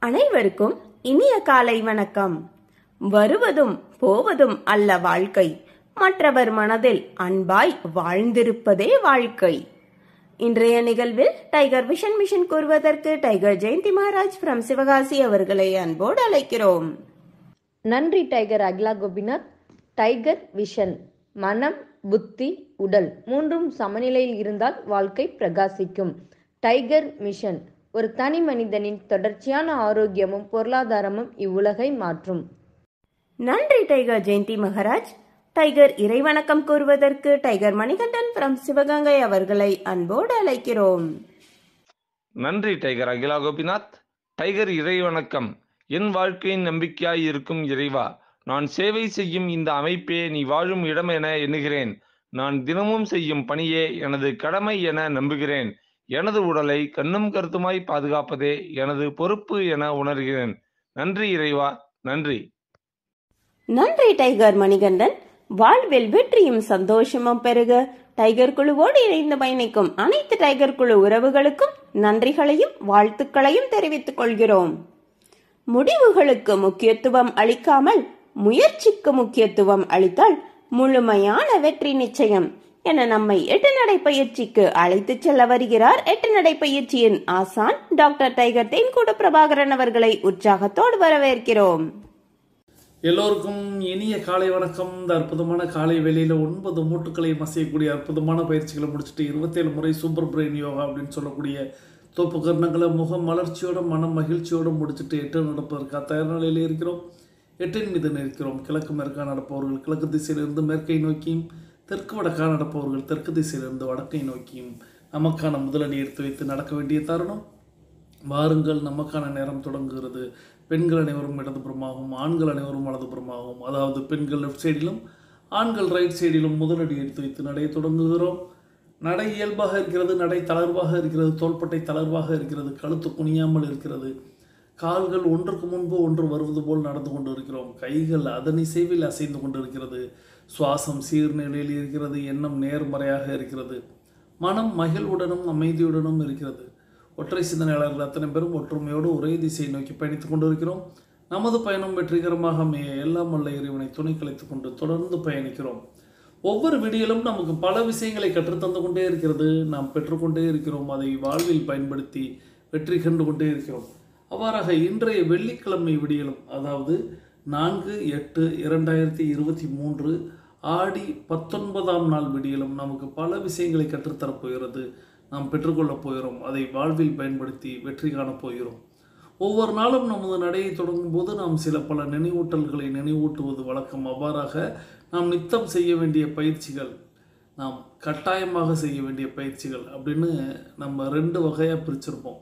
அனைவருக்கும் இனிய காலை வணக்கம். வருவதும் போவதும் அல்ல வாழ்க்கை, மற்றவர் மனதில் அன்பாய் வாழ்ந்திருப்பதே வாழ்க்கை. இன்றைய நிகழ்வில் டைகர் விஷன் மிஷன் கூறுவதற்கு டைகர் ஜெயந்தி மகாராஜ் ஃப்ரம் சிவகாசி அவர்களை அன்போடு அழைக்கிறோம். நன்றி tiger Akila Gopinath. Tiger vision, மனம், புத்தி, உடல் மூன்றும் சமநிலையில் இருந்தால் வாழ்க்கை பிரகாசிக்கும். டைகர் மிஷன், ஒரு தனி மனிதனின் தொடர்ச்சியான ஆரோக்கியமும் பொருளாதாரமும் இவ்வுலகை மாற்றும். நன்றி டைகர் ஜெயந்தி மகாராஜ். டைகர் இறைவணக்கம் கூறுவதற்கு டைகர் மணிகண்டன் ஃப்ரம் சிவகங்கை அவர்களை அன்போடு அழைக்கிறோம். நன்றி டைகர் அகிலா கோபிநாத். டைகர் இறைவணக்கம். என் வாழ்க்கையின் நம்பிக்கையாய் இருக்கும் இறைவா, நான் சேவை செய்யும் இந்த அமைப்பே நீ வாழும் இடம் என எண்ணுகிறேன். நான் தினமும் செய்யும் பணியே எனது கடமை என நம்புகிறேன். எனது உடலை கண்ணும் கருத்துமாய் பாதுகாப்பதே எனது பொறுப்பு என உணர்கிறேன். நன்றி இறைவா, நன்றி. நன்றி டைகர் மணிகண்டன். வாழ்வில் வெற்றியும் சந்தோஷமும் பெருக டைகர் குழுவோடு இணைந்து பயணிக்கும் அனைத்து டைகர் குழு உறவுகளுக்கும் நன்றிகளையும் வாழ்த்துக்களையும் தெரிவித்துக் கொள்கிறோம். முடிவுகளுக்கு முக்கியத்துவம் அளிக்காமல் முயற்சிக்கு முக்கியத்துவம் அளித்தால் முழுமையான வெற்றி நிச்சயம் என நம்மை 8 நடை பயிற்சிக்கு அழைத்து செல்ல வருகிறார் 8 நடை பயிற்சியின் ஆசான் டாக்டர் டைகர் தேன்கூடு பிரபாகரன் அவர்களை உற்சாகத்தோடு வரவேற்கிறோம். எல்லோருக்கும் இனிய காலை வணக்கம். இந்த அற்புதமான காலை வேளையில் 9 மூட்டுக்களை மசையக்கூடிய அற்புதமான பயிற்சிகளை முடிச்சுட்டு 27 முறை சூப்பர் பிரெயின் யோகா அப்படின்னு சொல்லக்கூடிய தோப்பு கர்ணங்களை முகம் மலர்ச்சியோட மனம் மகிழ்ச்சியோடு முடிச்சுட்டு 8 நடப்பதற்காக தயார் நிலையில் இருக்கிறோம். 8 மீது இருக்கிறோம். கிழக்கு மேற்காக நடப்பவர்கள் கிழக்கு திசையிலிருந்து மேற்கை நோக்கியும், தெற்கு வடக்காக நடப்பவர்கள் தெற்கு திசையிலிருந்து வடக்கை நோக்கியும் நமக்கான முதலடி எடுத்து வைத்து நடக்க வேண்டிய தருணம். வாருங்கள், நமக்கான நேரம் தொடங்குகிறது. பெண்கள் அனைவரும் இடதுபுறமாகவும் ஆண்கள் அனைவரும் வலதுபுறமாகவும், அதாவது பெண்கள் லெஃப்ட் சைடிலும் ஆண்கள் ரைட் சைடிலும் முதலடி எடுத்து வைத்து நடைய தொடங்குகிறோம். நடை இயல்பாக இருக்கிறது, நடை தளர்வாக இருக்கிறது, தோள்பட்டை தளர்வாக இருக்கிறது, கழுத்து குனியாமல் இருக்கிறது, கால்கள் ஒன்றுக்கு முன்பு ஒன்று வருவது போல் நடந்து கொண்டு இருக்கிறோம். கைகள் அதன் இசைவில் அசைந்து கொண்டு இருக்கிறது. சுவாசம் சீர்நிலையில் இருக்கிறது. எண்ணம் நேர்மறையாக இருக்கிறது. மனம் மகிழ்வுடனும் அமைதியுடனும் இருக்கிறது. ஒற்றை சிந்தனையாளர்கள் அத்தனை பேரும் ஒற்றுமையோடு ஒரே திசையை நோக்கி பயணித்துக் கொண்டிருக்கிறோம். நமது பயணம் வெற்றிகரமாக அமைய எல்லாம் வல்ல இறைவனை துணை கலைத்துக் கொண்டு தொடர்ந்து பயணிக்கிறோம். ஒவ்வொரு வீடியோலும் நமக்கு பல விஷயங்களை கற்றுத்தந்து கொண்டே இருக்கிறது. நாம் பெற்றுக்கொண்டே இருக்கிறோம். அதை வாழ்வில் பயன்படுத்தி வெற்றி கண்டு கொண்டே இருக்கிறோம். அவ்வாறாக இன்றைய வெள்ளிக்கிழமை விடியலும், அதாவது 4/8/2023 ஆடி 19ஆம் நாள் விடியலும் நமக்கு பல விஷயங்களை கற்றுத்தரப்போகிறது. நாம் பெற்றுக்கொள்ளப் போகிறோம். அதை வாழ்வில் பயன்படுத்தி வெற்றி காணப் போகிறோம். ஒவ்வொரு நாளும் நமது நடையை தொடங்கும் போது நாம் பல நினைவூட்டல்களை நினைவூட்டுவது வழக்கம். அவ்வாறாக நாம் நித்தம் செய்ய வேண்டிய பயிற்சிகள், நாம் கட்டாயமாக செய்ய வேண்டிய பயிற்சிகள் அப்படின்னு நம்ம 2 வகையாக பிரிச்சிருப்போம்.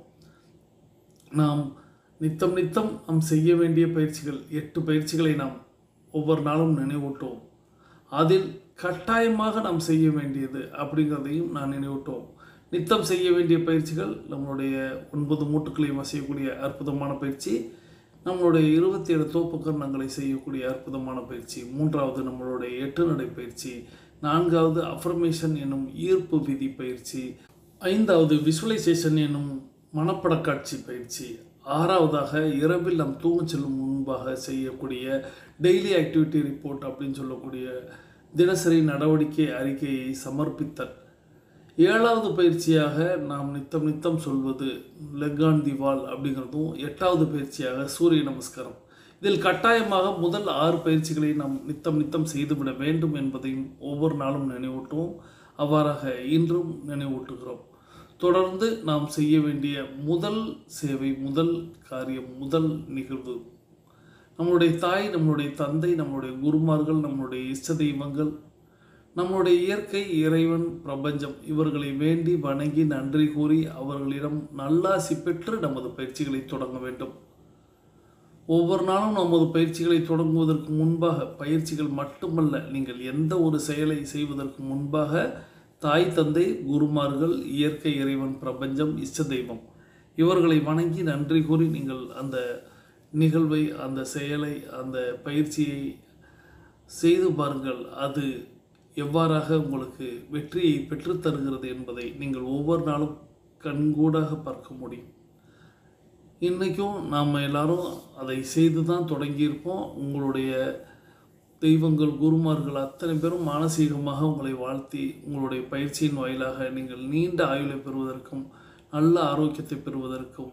நாம் நித்தம் நாம் செய்ய வேண்டிய பயிற்சிகள் 8 பயிற்சிகளை நாம் ஒவ்வொரு நாளும் நினைவூட்டுவோம். அதில் கட்டாயமாக நாம் செய்ய வேண்டியது அப்படிங்கிறதையும் நான் நினைவூட்டுவோம். நித்தம் செய்ய வேண்டிய பயிற்சிகள் நம்மளுடைய 9 மூட்டுக்களையும் அசையக்கூடிய அற்புதமான பயிற்சி, நம்மளுடைய 27 தோப்பு கர்ணங்களை செய்யக்கூடிய அற்புதமான பயிற்சி, 3வது நம்மளுடைய 8 நடை பயிற்சி, 4வது அஃபர்மேஷன் என்னும் ஈர்ப்பு விதி பயிற்சி, 5வது விசுவலைசேஷன் என்னும் மனப்படக்காட்சி பயிற்சி, 6வதாக இரவில் நாம் தூங்க செல்லும் முன்பாக செய்யக்கூடிய டெய்லி ஆக்டிவிட்டி ரிப்போர்ட் அப்படின்னு சொல்லக்கூடிய தினசரி நடவடிக்கை அறிக்கையை சமர்ப்பித்தல், 7வது பயிற்சியாக நாம் நித்தம் சொல்வது லெக் ஆன் தி வால் அப்படிங்கிறதும், 8வது பயிற்சியாக சூரிய நமஸ்காரம். இதில் கட்டாயமாக முதல் 6 பயிற்சிகளை நாம் நித்தம் செய்துவிட வேண்டும் என்பதையும் ஒவ்வொரு நாளும் நினைவூட்டுவோம். அவ்வாறாக இன்றும் நினைவூட்டுகிறோம். தொடர்ந்து நாம் செய்ய வேண்டிய முதல் சேவை, முதல் காரியம், முதல் நிகழ்வு, நம்முடைய தாய், நம்முடைய தந்தை, நம்முடைய குருமார்கள், நம்முடைய இஷ்ட தெய்வங்கள், நம்முடைய இயற்கை, இறைவன், பிரபஞ்சம் இவர்களை வேண்டி வணங்கி நன்றி கூறி அவர்களிடம் நல்லாசி பெற்று நமது பயிற்சிகளை தொடங்க வேண்டும். ஒவ்வொரு நாளும் நமது பயிற்சிகளை தொடங்குவதற்கு முன்பாக, பயிற்சிகள் மட்டுமல்ல, நீங்கள் எந்த ஒரு செயலை செய்வதற்கு முன்பாக தாய், தந்தை, குருமார்கள், இயற்கை, இறைவன், பிரபஞ்சம், இஷ்ட தெய்வம் இவர்களை வணங்கி நன்றி கூறி நீங்கள் அந்த நிகழ்வை, அந்த செயலை, அந்த பயிற்சியை செய்து பாருங்கள். அது எவ்வாறாக உங்களுக்கு வெற்றியை பெற்றுத்தருகிறது என்பதை நீங்கள் ஒவ்வொரு நாளும் கண்கூடாக பார்க்க முடியும். இன்றைக்கும் நாம் எல்லாரும் அதை செய்து தான் தொடங்கியிருப்போம். உங்களுடைய தெய்வங்கள், குருமார்கள் அத்தனை பேரும் மானசீகமாக உங்களை வாழ்த்தி உங்களுடைய பயிற்சியின் வாயிலாக நீங்கள் நீண்ட ஆயுளை பெறுவதற்கும் நல்ல ஆரோக்கியத்தை பெறுவதற்கும்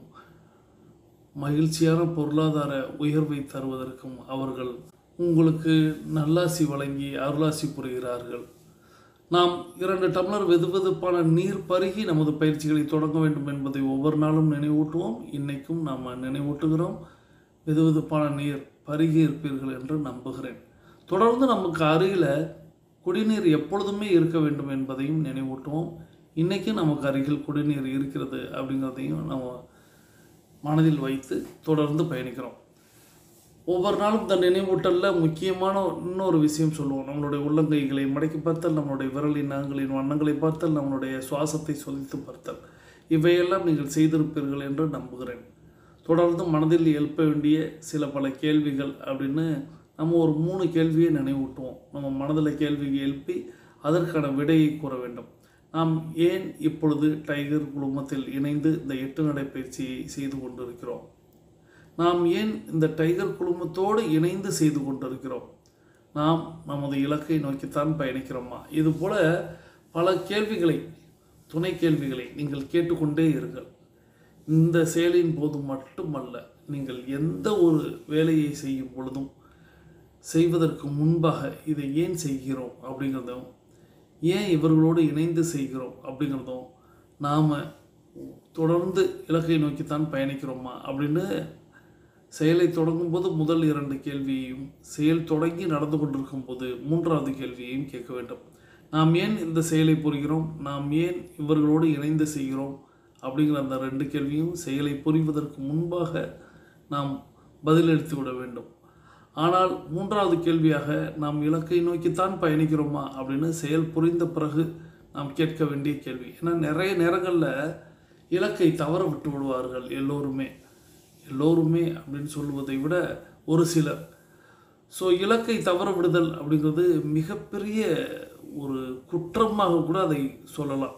மகிழ்ச்சியான பொருளாதார உயர்வை தருவதற்கும் அவர்கள் உங்களுக்கு நல்லாசி வழங்கி அருளாசி புரிகிறார்கள். நாம் 2 டம்ளர் வெதுவெதுப்பான நீர் பருகி நமது பயிற்சிகளை தொடங்க வேண்டும் என்பதை ஒவ்வொரு நாளும் நினைவூட்டுவோம். இன்றைக்கும் நாம் நினைவூட்டுகிறோம். வெதுவெதுப்பான நீர் பருகி இருப்பீர்கள் என்று நம்புகிறேன். தொடர்ந்து நமக்கு அருகில் குடிநீர் எப்பொழுதுமே இருக்க வேண்டும் என்பதையும் நினைவூட்டுவோம். இன்றைக்கும் நமக்கு அருகில் குடிநீர் இருக்கிறது அப்படிங்கிறதையும் நம்ம மனதில் வைத்து தொடர்ந்து பயணிக்கிறோம். ஒவ்வொரு நாளும் இந்த நினைவூட்டலில் முக்கியமான இன்னொரு விஷயம் சொல்லுவோம். நம்மளுடைய உள்ளங்கைகளை மடக்கி பார்த்தல், நம்மளுடைய விரலின் நகங்களின் வண்ணங்களை பார்த்தல், நம்மளுடைய சுவாசத்தை சொதித்து பார்த்தல், இவையெல்லாம் நீங்கள் செய்திருப்பீர்கள் என்று நம்புகிறேன். தொடர்ந்து மனதில் எழுப்ப வேண்டிய சில பல கேள்விகள் அப்படின்னு நம்ம ஒரு 3 கேள்வியை நினைவூட்டுவோம். நம்ம மனதில் கேள்வியை எழுப்பி அதற்கான விடையை கூற வேண்டும். நாம் ஏன் இப்பொழுது டைகர் குழுமத்தில் இணைந்து இந்த 8 நடைப்பயிற்சியை செய்து கொண்டிருக்கிறோம்? நாம் ஏன் இந்த டைகர் குழுமத்தோடு இணைந்து செய்து கொண்டிருக்கிறோம்? நாம் நமது இலக்கை நோக்கித்தான் பயணிக்கிறோமா? இது போல பல கேள்விகளை, துணை கேள்விகளை நீங்கள் கேட்டுக்கொண்டே இருங்கள். இந்த செயலின் போது மட்டுமல்ல, நீங்கள் எந்த ஒரு வேலையை செய்யும் பொழுதும் செய்வதற்கு முன்பாக இதை ஏன் செய்கிறோம் அப்படிங்கிறதும், ஏன் இவர்களோடு இணைந்து செய்கிறோம் அப்படிங்கிறதும், நாம் தொடர்ந்து இலக்கை நோக்கித்தான் பயணிக்கிறோமா அப்படின்னு செயலை தொடங்கும் போது முதல் 2 கேள்வியையும், செயல் தொடங்கி நடந்து கொண்டிருக்கும் போது 3வது கேள்வியையும் கேட்க வேண்டும். நாம் ஏன் இந்த செயலை புரிகிறோம், நாம் ஏன் இவர்களோடு இணைந்து செய்கிறோம் அப்படிங்கிற அந்த 2 கேள்வியும் செயலை புரிவதற்கு முன்பாக நாம் பதிலளித்து விட வேண்டும். ஆனால் 3வது கேள்வியாக நாம் இலக்கை நோக்கித்தான் பயணிக்கிறோமா அப்படின்னு செயல் புரிந்த பிறகு நாம் கேட்க வேண்டிய கேள்வி. ஏன்னா நிறைய நேரங்களில் இலக்கை தவற விட்டு விடுவார்கள் எல்லோருமே அப்படின்னு சொல்லுவதை விட ஒரு சிலர். ஸோ இலக்கை தவற விடுதல் அப்படிங்கிறது மிகப்பெரிய ஒரு குற்றமாக கூட அதை சொல்லலாம்.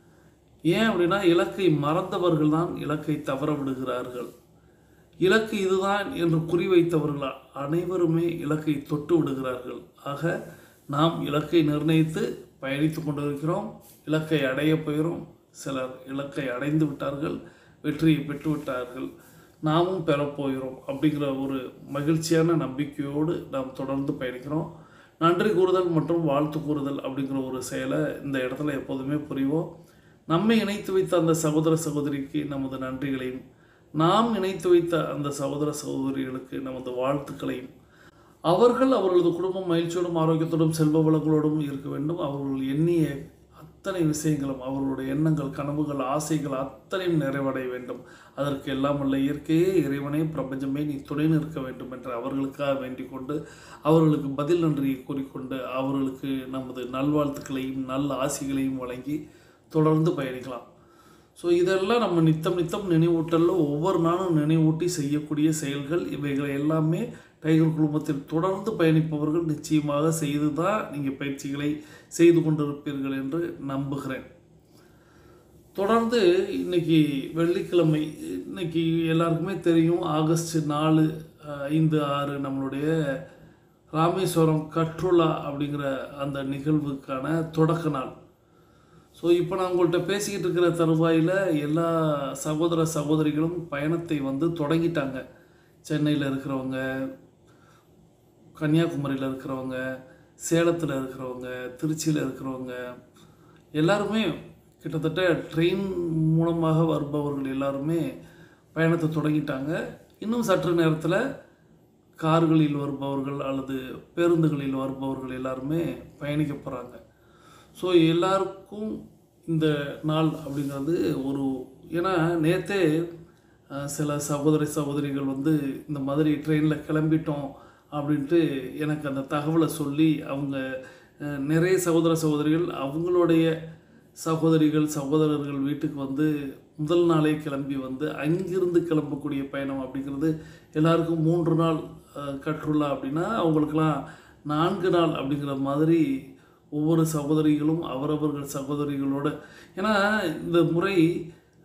ஏன் அப்படின்னா, இலக்கை மறந்தவர்கள் தான் இலக்கை தவற விடுகிறார்கள். இலக்கு இதுதான் என்று குறிவைத்தவர்கள் அனைவருமே இலக்கை தொட்டு விடுகிறார்கள். ஆக நாம் இலக்கை நிர்ணயித்து பயணித்து கொண்டிருக்கிறோம். இலக்கை அடைய போகிறோம். சிலர் இலக்கை அடைந்து விட்டார்கள், வெற்றியை பெற்று விட்டார்கள். நாமும் பெறப்போகிறோம் அப்படிங்கிற ஒரு மகிழ்ச்சியான நம்பிக்கையோடு நாம் தொடர்ந்து பயணிக்கிறோம். நன்றி கூறுதல் மற்றும் வாழ்த்து கூறுதல் அப்படிங்கிற ஒரு செயலை இந்த இடத்துல எப்போதுமே புரிவோம். நம்மை இணைத்து வைத்த அந்த சகோதர சகோதரிக்கு நமது நன்றிகளையும், நாம் இணைத்து வைத்த அந்த சகோதர சகோதரிகளுக்கு நமது வாழ்த்துக்களையும், அவர்கள் அவர்களது குடும்பம் மகிழ்ச்சியோடும் ஆரோக்கியத்தோடும் செல்வ வளங்களோடும் இருக்க வேண்டும். அவர்கள் எண்ணிய அத்தனை விஷயங்களும், அவர்களுடைய எண்ணங்கள், கனவுகள், ஆசைகள் அத்தனையும் நிறைவடைய வேண்டும். அதற்கு எல்லாம் உள்ள இயற்கையே, இறைவனே, பிரபஞ்சமே நீ துணை நிற்க வேண்டும் என்று அவர்களுக்காக வேண்டிக் கொண்டு, அவர்களுக்கு பதில் நன்றியை கூறிக்கொண்டு, அவர்களுக்கு நமது நல்வாழ்த்துக்களையும் நல்ல ஆசைகளையும் வழங்கி தொடர்ந்து பயணிக்கலாம். ஸோ இதெல்லாம் நம்ம நித்தம் நினைவூட்டலில் ஒவ்வொரு நாளும் நினைவூட்டி செய்யக்கூடிய செயல்கள். இவைகளை எல்லாமே டைகர் குழுமத்தில் தொடர்ந்து பயணிப்பவர்கள் நிச்சயமாக செய்து தான் நீங்கள் பயிற்சிகளை செய்து கொண்டிருப்பீர்கள் என்று நம்புகிறேன். தொடர்ந்து இன்னைக்கு வெள்ளிக்கிழமை, இன்னைக்கு எல்லாருக்குமே தெரியும், ஆகஸ்ட் 4, 5, 6 நம்மளுடைய ராமேஸ்வரம் கற்றுலா அப்படிங்கிற அந்த நிகழ்வுக்கான தொடக்க நாள். ஸோ இப்போ நான் உங்கள்கிட்ட பேசிக்கிட்டு இருக்கிற தருவாயில் எல்லா சகோதர சகோதரிகளும் பயணத்தை தொடங்கிட்டாங்க. சென்னையில் இருக்கிறவங்க, கன்னியாகுமரியில் இருக்கிறவங்க, சேலத்தில் இருக்கிறவங்க, திருச்சியில் இருக்கிறவங்க எல்லாருமே கிட்டத்தட்ட ட்ரெயின் மூலமாக வருபவர்கள் எல்லாருமே பயணத்தை தொடங்கிட்டாங்க. இன்னும் சற்று நேரத்தில் கார்களில் வருபவர்கள் அல்லது பேருந்துகளில் வருபவர்கள் எல்லாருமே பயணிக்க போகிறாங்க. ஸோ எல்லாருக்கும் இந்த நாள் அப்படிங்கிறது ஏன்னா நேற்றே சில சகோதர சகோதரிகள் இந்த மாதிரி ட்ரெயினில் கிளம்பிட்டோம் அப்படின்ட்டு எனக்கு அந்த தகவலை சொல்லி, அவங்க நிறைய சகோதர சகோதரிகள் அவங்களுடைய சகோதரர்கள் வீட்டுக்கு முதல் நாளே கிளம்பி அங்கிருந்து கிளம்பக்கூடிய பயணம் அப்படிங்கிறது எல்லாருக்கும் 3 நாள் கற்றுலா அப்படின்னா அவங்களுக்கெல்லாம் 4 நாள் அப்படிங்கிற மாதிரி ஒவ்வொரு சகோதரிகளும் அவரவர்கள் சகோதரிகளோட. ஏன்னா இந்த முறை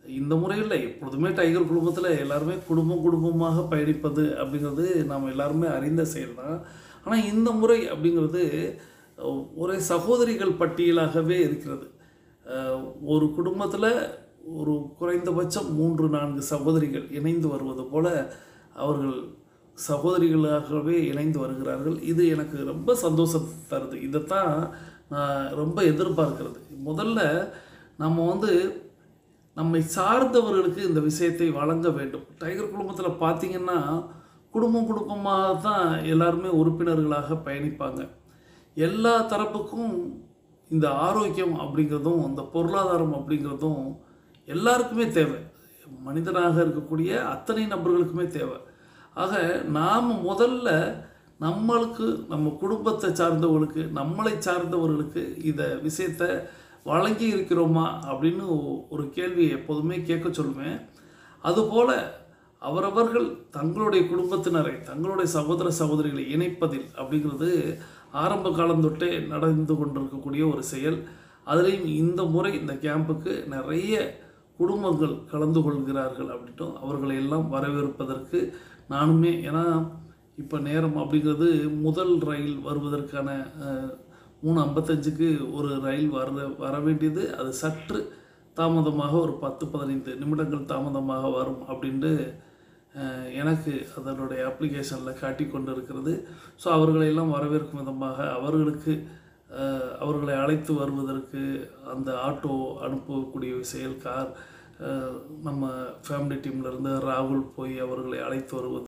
இந்த முறையில் எப்பொழுதுமே டைகர் குடும்பத்தில் எல்லாருமே குடும்பமாக பயணிப்பது அப்படிங்கிறது நாம் எல்லாருமே அறிந்த செயல் தான். ஆனால் இந்த முறை அப்படிங்கிறது ஒரே சகோதரிகள் பட்டியலாகவே இருக்கிறது. ஒரு குடும்பத்தில் ஒரு குறைந்தபட்சம் 3-4 சகோதரிகள் இணைந்து வருவது போல அவர்கள் சகோதரிகளாகவே இணைந்து வருகிறார்கள். இது எனக்கு ரொம்ப சந்தோஷத்தை தருது. இதைத்தான் நான் ரொம்ப எதிர்பார்க்கிறது. முதல்ல நம்ம நம்மை சார்ந்தவர்களுக்கு இந்த விஷயத்தை வழங்க வேண்டும். டைகர் குடும்பத்தில் பார்த்திங்கன்னா குடும்பமாக தான் எல்லாருமே உறுப்பினர்களாக பயணிப்பாங்க. எல்லா தரப்புக்கும் இந்த ஆரோக்கியம் அப்படிங்கிறதும் இந்த பொருளாதாரம் அப்படிங்கிறதும் எல்லாருக்குமே தேவை. மனிதனாக இருக்கக்கூடிய அத்தனை நபர்களுக்குமே தேவை. ஆக நாம் முதல்ல நம்மளுக்கு, நம்ம குடும்பத்தை சார்ந்தவர்களுக்கு, நம்மளை சார்ந்தவர்களுக்கு இதை விஷயத்தை வழங்கி இருக்கிறோமா அப்படின்னு ஒரு கேள்வியை எப்போதுமே கேட்க சொல்லுவேன். அதுபோல் அவரவர்கள் தங்களுடைய குடும்பத்தினரை, தங்களுடைய சகோதர சகோதரிகளை இணைப்பதில் அப்படிங்கிறது ஆரம்ப காலம் தொட்டே நடந்து கொண்டிருக்கக்கூடிய ஒரு செயல். அதுலேயும் இந்த முறை இந்த கேம்புக்கு நிறைய குடும்பங்கள் கலந்து கொள்கிறார்கள். அப்படின்ட்டும் அவர்களை எல்லாம் வரவேற்பதற்கு நானுமே, ஏன்னா இப்போ நேரம் அப்படிங்கிறது முதல் ரயில் வருவதற்கான 3:55க்கு ஒரு ரயில் வர வேண்டியது, அது சற்று தாமதமாக ஒரு 10-15 நிமிடங்கள் தாமதமாக வரும் அப்படின்ட்டு எனக்கு அதனுடைய அப்ளிகேஷனில் காட்டி கொண்டு இருக்கிறது. ஸோ அவர்களையெல்லாம் வரவேற்கும் விதமாக அவர்களை அழைத்து வருவதற்கு அந்த ஆட்டோ அனுப்பக்கூடிய செயல், கார், நம்ம ஃபேமிலி டீம்லேருந்து ராகுல் போய் அவர்களை அழைத்து வருவது,